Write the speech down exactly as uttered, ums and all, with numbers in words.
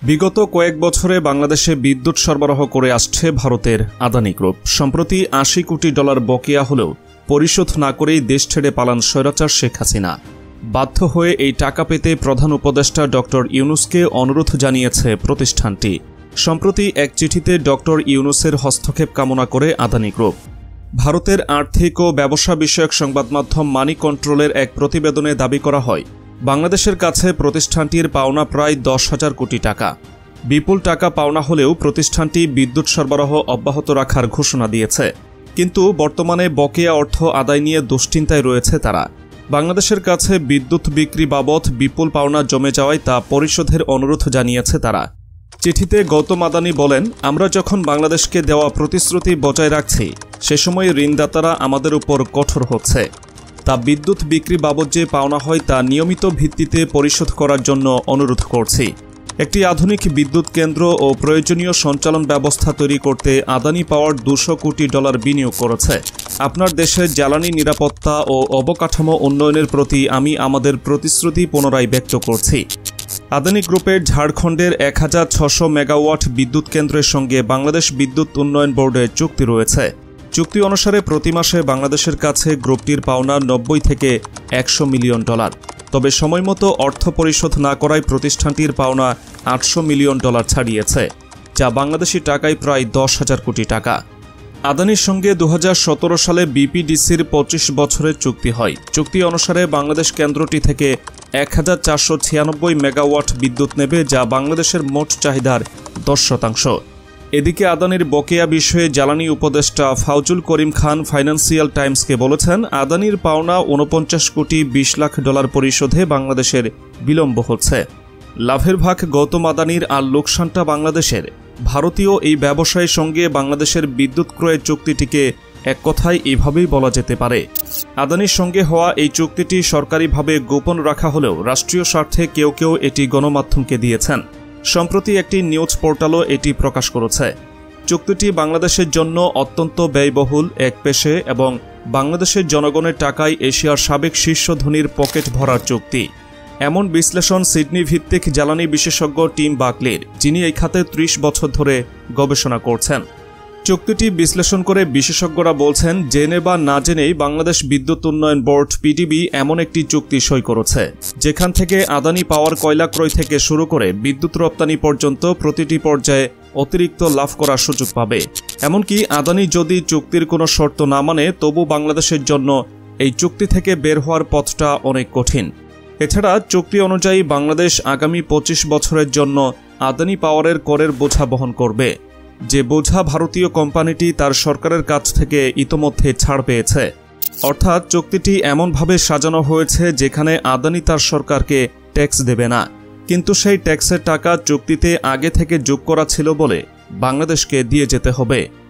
বিগত কয়েক বছরে বাংলাদেশে বিদ্যুৎ সরবরাহ করে আসছে ভারতের আদানি গ্রুপ। সম্প্রতি আশি কোটি ডলার বকেয়া হলেও পরিশোধ না করেই দেশ ছেড়ে পালান স্বৈরাচার শেখ হাসিনা। বাধ্য হয়ে এই টাকা পেতে প্রধান উপদেষ্টা ডক্টর ইউনুসকে অনুরোধ জানিয়েছে প্রতিষ্ঠানটি। সম্প্রতি এক চিঠিতে ডক্টর ইউনুসের হস্তক্ষেপ কামনা করে আদানি গ্রুপ। ভারতের আর্থিক ও ব্যবসা বিষয়ক সংবাদ মাধ্যম মানি কন্ট্রোলের এক প্রতিবেদনে দাবি করা হয়, বাংলাদেশের কাছে প্রতিষ্ঠানটির পাওনা প্রায় দশ হাজার কোটি টাকা। বিপুল টাকা পাওনা হলেও প্রতিষ্ঠানটি বিদ্যুৎ সরবরাহ অব্যাহত রাখার ঘোষণা দিয়েছে। কিন্তু বর্তমানে বকেয়া অর্থ আদায় নিয়ে দুশ্চিন্তায় রয়েছে তারা। বাংলাদেশের কাছে বিদ্যুৎ বিক্রি বাবদ বিপুল পাওনা জমে যাওয়ায় তা পরিশোধের অনুরোধ জানিয়েছে তারা। চিঠিতে গৌতম আদানি বলেন, আমরা যখন বাংলাদেশকে দেওয়া প্রতিশ্রুতি বজায় রাখছি, সে সময় ঋণদাতারা আমাদের উপর কঠোর হচ্ছে। তা বিদ্যুৎ বিক্রি বাবদ যে পাওনা হয় তা নিয়মিত ভিত্তিতে পরিশোধ করার জন্য অনুরোধ করছি। একটি আধুনিক বিদ্যুৎ কেন্দ্র ও প্রয়োজনীয় সঞ্চালন ব্যবস্থা তৈরি করতে আদানি পাওয়ার দুশো কোটি ডলার বিনিয়োগ করেছে। আপনার দেশের জ্বালানি নিরাপত্তা ও অবকাঠামো উন্নয়নের প্রতি আমি আমাদের প্রতিশ্রুতি পুনরায় ব্যক্ত করছি। আদানি গ্রুপের ঝাড়খণ্ডের এক হাজার ছশো মেগাওয়াট বিদ্যুৎ কেন্দ্রের সঙ্গে বাংলাদেশ বিদ্যুৎ উন্নয়ন বোর্ডের চুক্তি রয়েছে। চুক্তি অনুসারে প্রতি মাসে বাংলাদেশের কাছে গ্রুপটির পাওনা নব্বই থেকে একশো মিলিয়ন ডলার। তবে সময়মতো অর্থ পরিশোধ না করায় প্রতিষ্ঠানটির পাওনা আটশো মিলিয়ন ডলার ছাড়িয়েছে, যা বাংলাদেশি টাকায় প্রায় দশ হাজার কোটি টাকা। আদানির সঙ্গে দু হাজার সতেরো সালে বিপিডিসির পঁচিশ বছরের চুক্তি হয়। চুক্তি অনুসারে বাংলাদেশ কেন্দ্রটি থেকে এক হাজার চারশো ছিয়ানব্বই মেগাওয়াট বিদ্যুৎ নেবে, যা বাংলাদেশের মোট চাহিদার দশ শতাংশ। এদিকে আদানির বকেয়া বিষয়ে জ্বালানি উপদেষ্টা ফাউজুল করিম খান ফাইন্যান্সিয়াল টাইমসকে বলেছেন, আদানির পাওনা ঊনপঞ্চাশ কোটি বিশ লাখ ডলার পরিশোধে বাংলাদেশের বিলম্ব হচ্ছে। লাভের ভাগ গৌতম আদানির আর লোকসানটা বাংলাদেশের। ভারতীয় এই ব্যবসায়ের সঙ্গে বাংলাদেশের বিদ্যুৎ ক্রয়ের চুক্তিটিকে এক কথায় এভাবেই বলা যেতে পারে। আদানির সঙ্গে হওয়া এই চুক্তিটি সরকারিভাবে গোপন রাখা হলেও রাষ্ট্রীয় স্বার্থে কেউ কেউ এটি গণমাধ্যমকে দিয়েছেন। সম্প্রতি একটি নিউজ পোর্টালও এটি প্রকাশ করেছে। চুক্তিটি বাংলাদেশের জন্য অত্যন্ত ব্যয়বহুল এক পেশে এবং বাংলাদেশের জনগণের টাকায় এশিয়ার সাবেক শীর্ষ ধনীর পকেট ভরার চুক্তি। এমন বিশ্লেষণ সিডনি ভিত্তিক জ্বালানি বিশেষজ্ঞ টিম বাকলির, যিনি এই খাতে ত্রিশ বছর ধরে গবেষণা করছেন। চুক্তিটি বিশ্লেষণ করে বিশেষজ্ঞরা বলছেন, জেনে বা না জেনেই বাংলাদেশ বিদ্যুৎ উন্নয়ন বোর্ড পিডিবি এমন একটি চুক্তি সই করেছে, যেখান থেকে আদানি পাওয়ার কয়লা ক্রয় থেকে শুরু করে বিদ্যুৎ রপ্তানি পর্যন্ত প্রতিটি পর্যায়ে অতিরিক্ত লাভ করার সুযোগ পাবে। এমনকি আদানি যদি চুক্তির কোনো শর্ত না মানে, তবু বাংলাদেশের জন্য এই চুক্তি থেকে বের হওয়ার পথটা অনেক কঠিন। এছাড়া চুক্তি অনুযায়ী বাংলাদেশ আগামী পঁচিশ বছরের জন্য আদানি পাওয়ারের করের বোঝা বহন করবে, যে বোঝা ভারতীয় কোম্পানিটি তার সরকারের কাছ থেকে ইতোমধ্যে ছাড় পেয়েছে। অর্থাৎ চুক্তিটি এমনভাবে সাজানো হয়েছে যেখানে আদানি তার সরকারকে ট্যাক্স দেবে না, কিন্তু সেই ট্যাক্সের টাকা চুক্তিতে আগে থেকে যোগ করা ছিল বলে বাংলাদেশকে দিয়ে যেতে হবে।